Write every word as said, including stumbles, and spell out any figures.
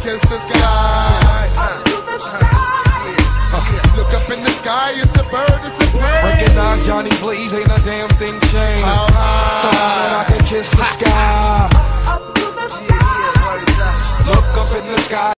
kiss the sky. Look up in the sky, it's a bird, it's a plane. Recognize Johnny Blaze, ain't a damn thing changed. How high? Come on and I can kiss the sky. Look up in the sky.